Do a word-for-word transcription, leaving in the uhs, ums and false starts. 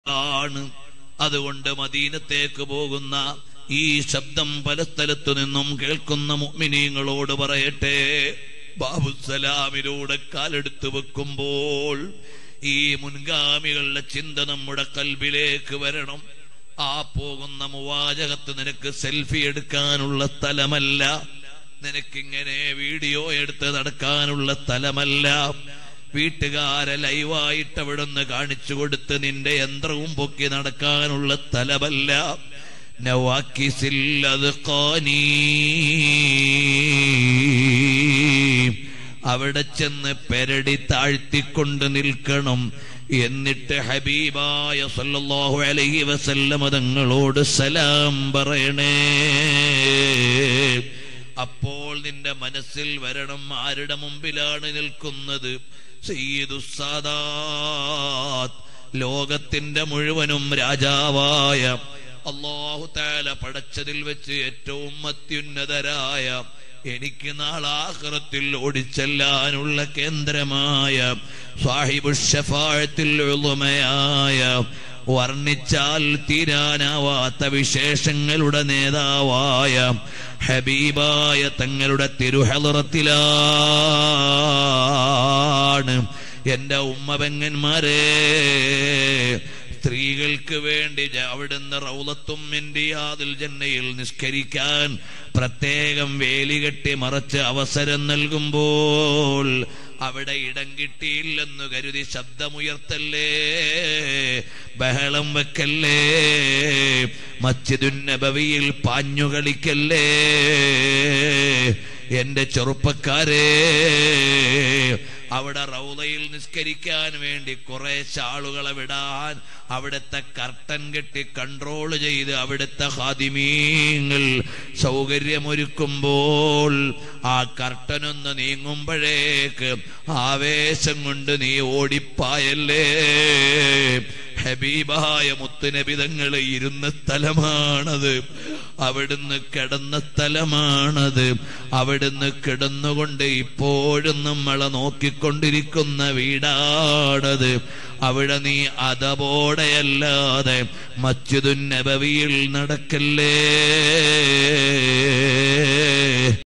ആണ്. അതുകൊണ്ട് മദീനത്തേക്ക് പോകുന്ന ഈ ശബ്ദം പല സ്ഥലത്തു നിന്നും കേൾക്കുന്ന മുഅ്മിനീങ്ങളോട് പറയട്ടെ, ബാബുസലാമിലൂടെ കാലെടുത്തു വെക്കുമ്പോൾ ഈ മുൻഗാമികളുടെ ചിന്ത നമ്മുടെ കൽബിലേക്ക് വരണം. ആ പോകുന്ന മുവാജഹത്ത് നിനക്ക് സെൽഫി എടുക്കാനുള്ള സ്ഥലമല്ല, നിനക്കിങ്ങനെ വീഡിയോ എടുത്ത് നടക്കാനുള്ള സ്ഥലമല്ല, വീട്ടുകാരെ ലൈവായിട്ട് അവിടുന്ന് കാണിച്ചു കൊടുത്ത് നിന്റെ യന്ത്രവും പൊക്കി നടക്കാനുള്ള സ്ഥലമല്ല. നവാക്കിസിൽ അദ്ഖാനി, അവിടെ ചെന്ന് പെരടി താഴ്ത്തിക്കൊണ്ട് നിൽക്കണം. എന്നിട്ട് ഹബീബായ സല്ലല്ലാഹു അലൈഹി വസല്ലം തങ്ങളോട് സലാം പറയണേ. അപ്പോൾ നിന്റെ മനസ്സിൽ വരണം, ആരുടെ മുമ്പിലാണ് നിൽക്കുന്നത്? സയ്യിദുസ് സാദാത്ത്, ലോകത്തിന്റെ മുഴുവനും രാജാവായ അല്ലാഹു തആല പടച്ചതിൽ വെച്ച് ഏറ്റവും അത്യുന്നതരായ, എനിക്ക് നാളാഖിറത്തിൽ ഓടിച്ചെല്ലാനുള്ള കേന്ദ്രമായ സാഹിബുശ് ശഫാഅത്തിൽ ഉളുമയായ, വർണ്ണിച്ചാൽ തീരാനാവാത്ത വിശേഷങ്ങളുടെ നേതാവായ ഹബീബായ തങ്ങളുടെ തിരുഹളറത്തിലാണ് എന്റെ ഉമ്മപെങ്ങന്മാരെ. സ്ത്രീകൾക്ക് വേണ്ടി അവിടുന്ന് റൗളത്തും മിൻ റിയാദിൽ ജന്നയിൽ നിസ്കരിക്കാൻ പ്രത്യേകം വേലി കെട്ടി മറച്ച് അവസരം നൽകുമ്പോൾ അവിടെ ഇടം കിട്ടിയില്ലെന്നു കരുതി ശബ്ദമുയർത്തല്ലേ, ബഹളം വെക്കല്ലേ, മസ്ജിദുൻ നബവിയിൽ പാഞ്ഞു കളിക്കല്ലേ. എന്റെ ചെറുപ്പക്കാരെ, അവിടെ റൗളയിൽ നിസ്കരിക്കാൻ വേണ്ടി കുറെ ആളുകളെ വിടാൻ അവിടുത്തെ കർട്ടൻ കെട്ടി കൺട്രോൾ ചെയ്ത് അവിടുത്തെ ഖാദിമീങ്ങൾ സൗകര്യമൊരുക്കുമ്പോൾ ആ കർട്ടനൊന്ന് നീങ്ങുമ്പോഴേക്ക് ആവേശം കൊണ്ട് നീ ഓടിപ്പായല്ലേ. ഹബീബായ മുത്തുനബി തങ്ങൾ ഇരുന്ന സ്ഥലമാണത്, അവിടുന്ന് കിടന്ന സ്ഥലമാണത്, അവിടുന്ന് കിടന്നുകൊണ്ട് ഇപ്പോഴും നമ്മളെ നോക്കിക്കൊണ്ടിരിക്കുന്ന വീടാണത്. അവിടെ നീ അതപോടെയല്ലാതെ മസ്ജിദുൻ നബവിയിൽ നടക്കല്ലേ.